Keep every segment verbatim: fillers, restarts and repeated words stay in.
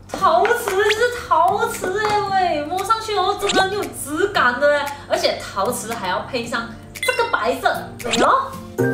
陶瓷是陶瓷哎喂，摸上去哦，真的很有质感的哎，而且陶瓷还要配上这个白色，美哦。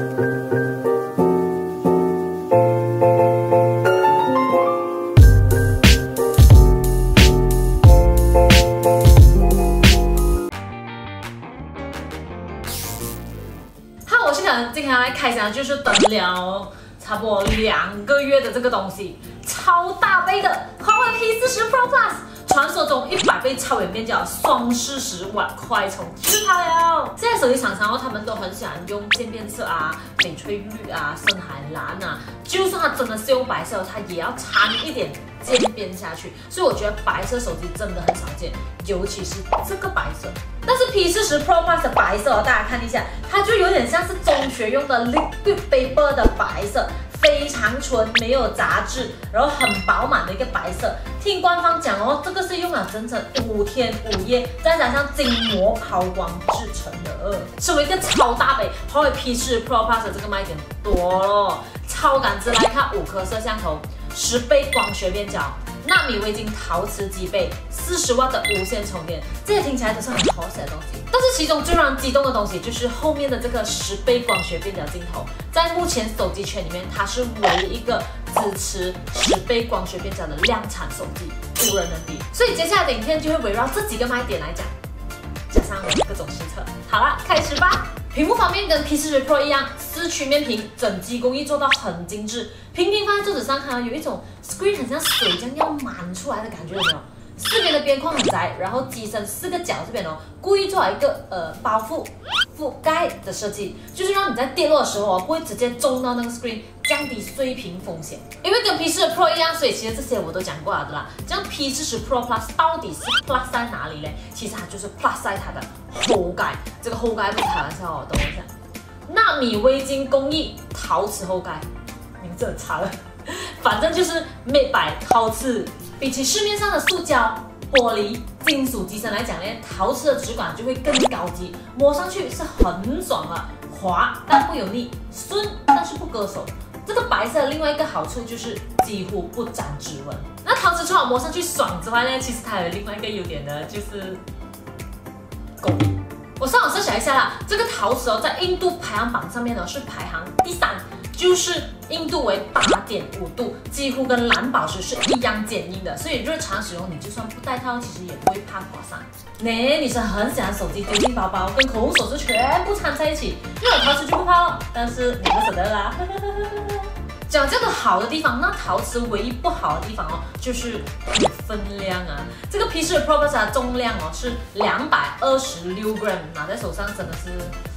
好，我是可能今天要来开箱，就是等了差不多两个月的这个东西。 超大杯的华为 P 四十 Pro Plus， 传说中一百倍超远变焦双四十瓦快充就是它了。现在手机厂商哦，他们都很喜欢用渐变色啊、翡翠绿啊、深海蓝啊，就算它真的是用白色，它也要掺一点渐变下去。所以我觉得白色手机真的很少见，尤其是这个白色。但是 P 四十 Pro Plus 的白色哦，大家看一下，它就有点像是中学用的 liquid paper 的白色。 非常纯，没有杂质，然后很饱满的一个白色。听官方讲哦，这个是用了整整五天五夜，再加上筋膜抛光制成的。身为一个超大杯华为 P 四十 Pro Plus 的这个卖点多了，超感知徕卡五颗摄像头，十倍光学变焦。 纳米微晶陶瓷机背，四十瓦的无线充电，这些听起来都是很好写的东西。但是其中最让人激动的东西就是后面的这个十倍光学变焦镜头，在目前手机圈里面，它是唯一一个支持十倍光学变焦的量产手机，无人能比。所以接下来的影片就会围绕这几个卖点来讲，加上我的各种实测。好啦，开始吧。 屏幕方面跟 P 四十 Pro 一样，四曲面屏，整机工艺做到很精致。平屏放在桌子上，看到有一种 screen 很像水这样要满出来的感觉，有没有？四边的边框很窄，然后机身四个角这边哦，故意做了一个呃包覆覆盖的设计，就是让你在跌落的时候哦，不会直接中到那个 screen， 降低碎屏风险。因为跟 P 四十 Pro 一样，所以其实这些我都讲过了的啦。这样 P 四十 Pro Plus 到底是 Plus 在哪里嘞？其实它就是 Plus 在它的后盖，这个后盖不是开玩笑哦，等我一下。纳米微晶工艺陶瓷后盖，名字很长了，反正就是美白陶瓷。 比起市面上的塑胶、玻璃、金属机身来讲呢，陶瓷的质感就会更高级，摸上去是很爽的，滑但不油腻，顺但是不割手。这个白色的另外一个好处就是几乎不沾指纹。那陶瓷除了摸上去爽之外呢，其实它有另外一个优点呢，就是工艺。我上网搜查一下啦，这个陶瓷哦，在印度排行榜上面呢是排行第三。 就是硬度为八点五度，几乎跟蓝宝石是一样坚硬的，所以日常使用你就算不戴套，其实也不会怕刮伤。那女生很喜欢手机丢进包包，跟口红、首饰全部掺在一起，又有陶瓷就不怕了。但是你不舍得啦。讲这个好的地方，那陶瓷唯一不好的地方哦，就是有分量啊。这个 P 四十 Pro Plus 的重量哦是两百二十六 gram， 拿在手上真的是。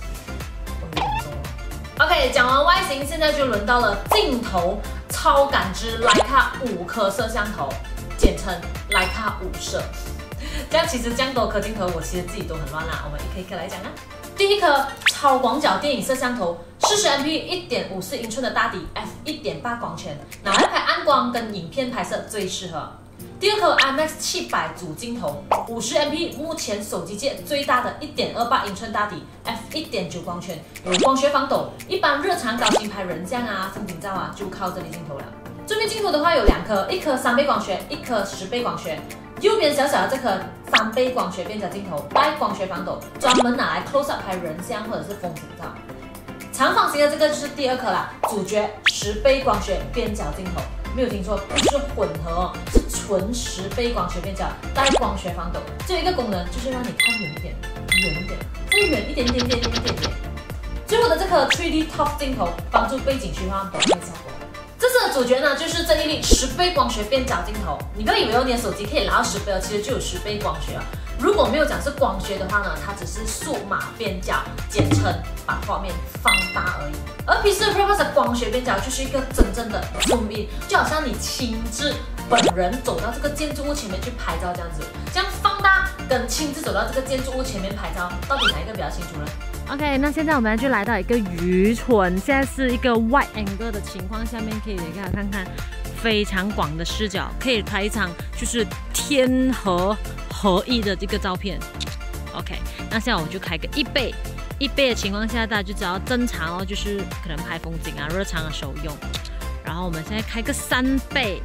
OK， 讲完外形，现在就轮到了镜头，超感知徕卡五颗摄像头，简称徕卡五摄。这样其实这样多颗镜头，我其实自己都很乱啦。我们一颗一颗来讲啊。第一颗超广角电影摄像头，四十 M P 一点五四英寸的大底 ，f 一点八光圈，拿来拍暗光跟影片拍摄最适合。 第二颗 I M X 七百主镜头，五十 M P 目前手机界最大的 一点二八英寸大底 ，f 一点九光圈，有光学防抖，一般日常高清拍人像啊、风景照啊，就靠这类镜头了。正面镜头的话有两颗，一颗三倍光学，一颗十倍光学。右边小小的这颗三倍光学变焦镜头，带光学防抖，专门拿来 close up 拍人像或者是风景照。长方形的这个就是第二颗啦，主角十倍光学变焦镜头。 没有听错，不是混合哦，是纯十倍光学变焦，带光学防抖。只有一个功能，就是让你看远一点，远一点，再远一点点点点点点。最后的这颗 三 D Top 镜头，帮助背景虚化保护效果。这次的主角呢，就是这一粒十倍光学变焦镜头。你不要以为哦，你的手机可以拿到十倍哦，其实就有十倍光学啊。如果没有讲是光学的话呢，它只是数码变焦，简称把画面放大而已。而 P 四十 Pro Plus 的光学变焦就是一个真正的 zoom in， 就好像你亲自本人走到这个建筑物前面去拍照这样子。这样放大跟亲自走到这个建筑物前面拍照，到底哪一个比较清楚呢 ？OK， 那现在我们就来到一个渔村，现在是一个 wide angle 的情况下面，可以给大家看看非常广的视角，可以拍一场就是天河合一的这个照片。OK， 那现在我就开个一倍。 一倍的情况下，大家就知道正常哦，就是可能拍风景啊、日常的时候用。然后我们现在开个三倍，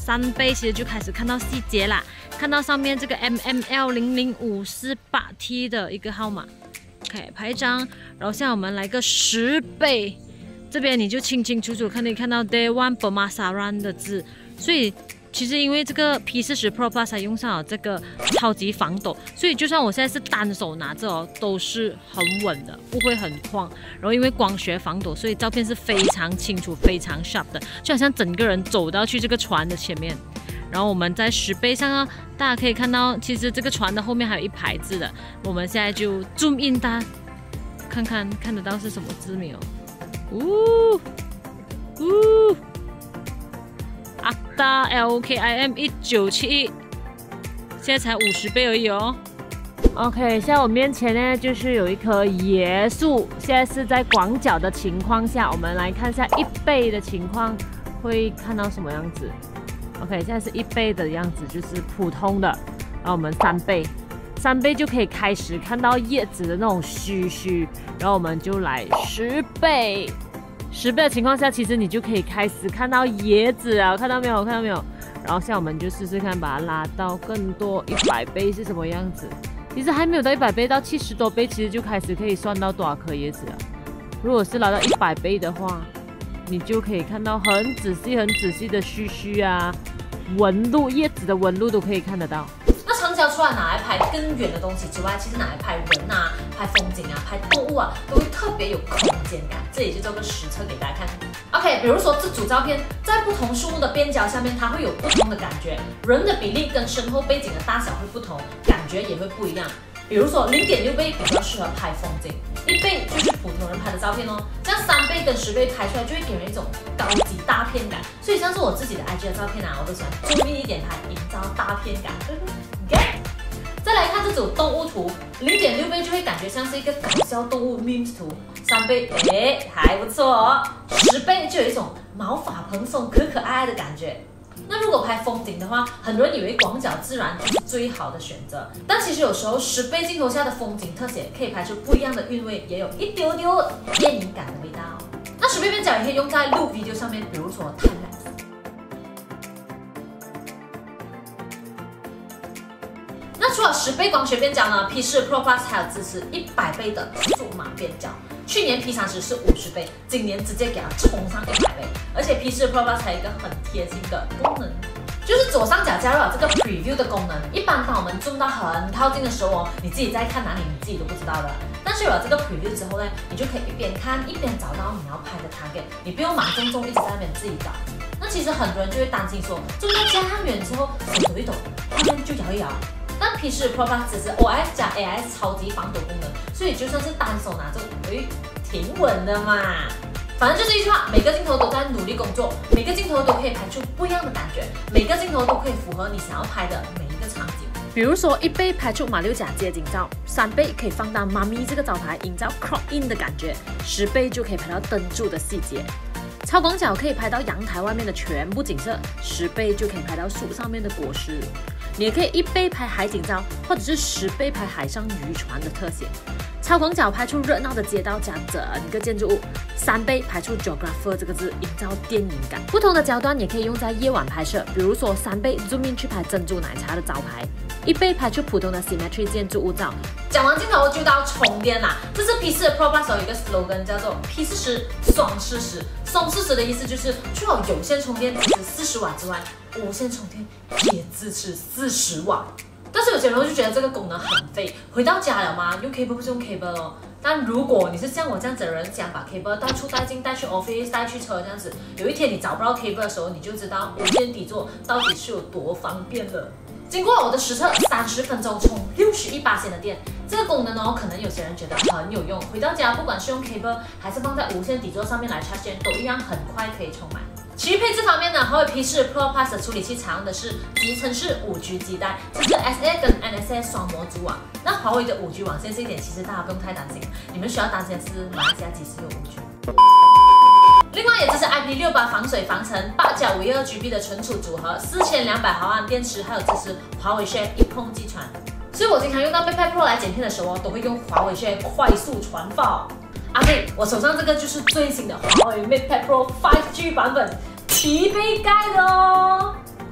三倍，其实就开始看到细节啦，看到上面这个 M M L 零零五四八 T 的一个号码。OK， 拍一张，然后现在我们来个十倍，这边你就清清楚楚可以看到 Day One Pemasaran 的字，所以。 其实因为这个 P 四十 Pro Plus 它用上了这个超级防抖，所以就算我现在是单手拿着哦，都是很稳的，不会很晃。然后因为光学防抖，所以照片是非常清楚、非常 sharp 的，就好像整个人走到去这个船的前面。然后我们在十倍上啊，大家可以看到，其实这个船的后面还有一排字的。我们现在就 zoom in 大家看看看得到是什么字没有？呜呜。 Akta L K I M 一九七一，现在才五十倍而已哦。OK， 现在我面前呢就是有一棵椰树，现在是在广角的情况下，我们来看一下一倍的情况会看到什么样子。OK， 现在是一倍的样子，就是普通的。然后我们三倍，三倍就可以开始看到叶子的那种须须。然后我们就来十倍。 十倍的情况下，其实你就可以开始看到椰子啊，看到没有？看到没有？然后现在我们就试试看，把它拉到更多一百倍是什么样子。其实还没有到一百倍，到七十多倍，其实就开始可以算到多少颗椰子了。如果是拉到一百倍的话，你就可以看到很仔细、很仔细的须须啊、纹路、叶子的纹路都可以看得到。 那长焦除了拿来拍更远的东西之外，其实拿来拍人啊、拍风景啊、拍动物啊，都会特别有空间感。这里就做个实测给大家看。OK， 比如说这组照片在不同树木的边角下面，它会有不同的感觉，人的比例跟身后背景的大小会不同，感觉也会不一样。比如说零点六倍比较适合拍风景，一倍就是普通人拍的照片哦。这样三倍跟十倍拍出来就会给人一种高级大片感。所以像是我自己的 I G 的照片啊，我都喜欢注意一点拍，营造大片感。OK。 再来看这组动物图，零点六倍就会感觉像是一个搞笑动物 memes 图，三倍哎还不错哦，十倍就有一种毛发蓬松、可可爱爱的感觉。那如果拍风景的话，很多人以为广角自然就是最好的选择，但其实有时候十倍镜头下的风景特写可以拍出不一样的韵味，也有一丢丢电影感的味道。那十倍变焦也可以用在录 video 上面，比如说 time lapse。 那除了十倍光学变焦呢 ，P 四 Pro Plus 还有支持一百倍的数码变焦。去年 P 三十是五十倍，今年直接给它冲上一百倍。而且 P 四 Pro Plus 还有一个很贴心的功能，就是左上角加入了这个 Preview 的功能。一般当我们 zoom 到很靠近的时候哦，你自己在看哪里，你自己都不知道的。但是有了这个 Preview 之后呢，你就可以一边看一边找到你要拍的 target， 你不用盲中中一直在那边自己找。那其实很多人就会担心说，zoom 到加远之后手抖一抖，画面就摇一摇。 但 P 四 Pro Plus 只是 O I S 加 A I S 超级防抖功能，所以就算是单手拿着，诶，挺稳的嘛。反正就是一句话，每个镜头都在努力工作，每个镜头都可以拍出不一样的感觉，每个镜头都可以符合你想要拍的每一个场景。比如说一倍拍出马六甲街景照，三倍可以放大妈咪这个招牌，营造 crop in 的感觉，十倍就可以拍到灯柱的细节。 超广角可以拍到阳台外面的全部景色，十倍就可以拍到树上面的果实。你也可以一倍拍海景照，或者是十倍拍海上渔船的特写。超广角拍出热闹的街道加整个建筑物，三倍拍出 geographer 这个字，营造电影感。不同的焦段也可以用在夜晚拍摄，比如说三倍 zoom in 去拍珍珠奶茶的招牌，一倍拍出普通的 symmetry 建筑物照。讲完镜头就到充电啦，这是 P 四 Pro Plus 有一个 slogan 叫做 P 四十双四十，双四十的意思就是除了有线充电支持四十瓦之外，无线充电也支持四十瓦。但是有些人就觉得这个功能很废，回到家了吗？用 cable 不是用 cable 哦。但如果你是像我这样子的人，想把 cable 带出带进、带去 office、带去车这样子，有一天你找不到 cable 的时候，你就知道无线底座到底是有多方便了。经过我的实测，三十分钟充六十一巴仙的电，这个功能哦，可能有些人觉得很有用。回到家，不管是用 cable 还是放在无线底座上面来插电，都一样很快可以充满。其余配置方面呢，华为 P 四 Pro Plus 的处理器采用的是集成式 五 G 基带，这是 S A 跟 N S A 双模组网。那华为的 五 G 网线这一点，其实大家不用太担心，你们需要担心的是马来西亚几时有 五 G。另外也支持 I P 六十八 防水防尘，八加五十二 G B 的存储组合，四千两百毫安电池，还有支持华为 Share 一碰即传。所以我经常用到 MatePad Pro 来剪片的时候，都会用华为 Share 快速传放。啊对，我手上这个就是最新的华为 MatePad Pro 五 G 版本，提杯盖的哦。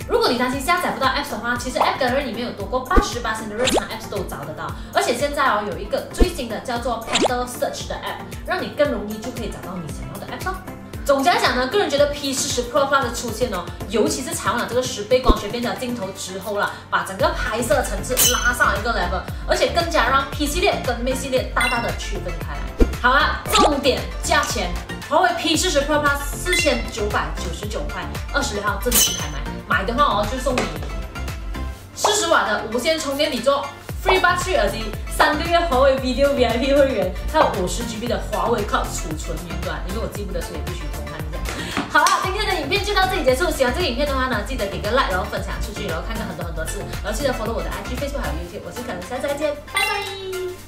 如果你担心下载不到 Apps 的话，其实 App Gallery 里面有多过八十八%的日常 Apps 都找得到。而且现在哦，有一个最新的叫做 Petal Search 的 App， 让你更容易就可以找到你想要的 Apps 哦。总结来讲呢，个人觉得 P 四十 Pro Plus 的出现哦，尤其是采用了这个十倍光学变焦镜头之后啦，把整个拍摄层次拉上了一个 level， 而且更加让 P 系列跟 Mate 系列大大的区分开来。好啦，重点价钱，华为 P 四十 Pro Plus 四千九百九十九块，二十六号正式开卖。买的话哦，就送你四十瓦的无线充电底座。Free Battery 耳机，三个月华为 Video V I P 会员，还有五十 G B 的华为 Cloud 储存云端，因为我记不得，所以必须偷看一下。好了，今天的影片就到这里结束。喜欢这个影片的话呢，记得给个 like， 然后分享出去，然后看看很多很多次，然后记得 follow 我的 I G、Facebook 还有 YouTube。我是可能，下次再见，拜拜。